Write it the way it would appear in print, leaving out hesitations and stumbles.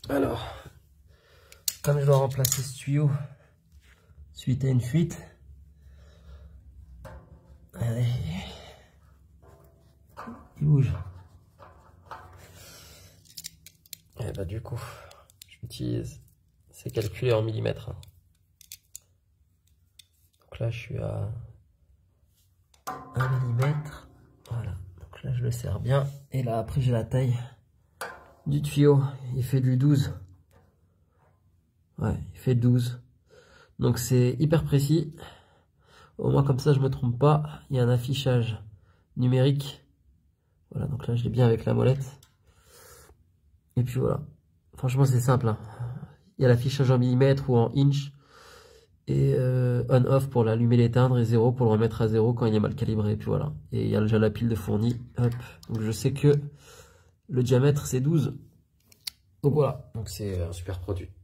Alors, comme je dois remplacer ce tuyau suite à une fuite, allez, il bouge. Et bah du coup, j'utilise, c'est calculé en millimètres. Donc là, je suis à 1 millimètre. Voilà, donc là, je le serre bien. Et là, après, j'ai la taille du tuyau. Il fait du 12. Ouais, il fait 12. Donc c'est hyper précis. Au moins comme ça je me trompe pas. Il y a un affichage numérique. Voilà, donc là je l'ai bien avec la molette. Et puis voilà. Franchement c'est simple. Hein. Il y a l'affichage en millimètres ou en inch. Et on-off pour l'allumer, l'éteindre et 0 pour le remettre à 0 quand il est mal calibré. Et puis voilà. Et il y a déjà la pile de fourni. Hop. Donc je sais que le diamètre c'est 12. Donc voilà. Donc c'est un super produit.